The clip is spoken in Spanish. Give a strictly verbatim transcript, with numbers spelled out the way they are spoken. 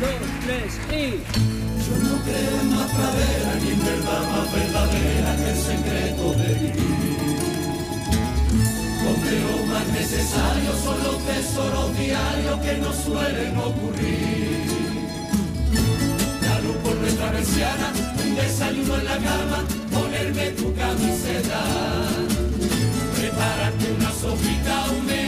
dos, tres y... Yo no creo en más pradera ni en verdad más verdadera que el secreto de vivir. Donde lo más necesario son los tesoros diarios que nos suelen ocurrir. La luz por nuestra persiana, un desayuno en la cama, ponerme tu camiseta, prepararte una sopita, un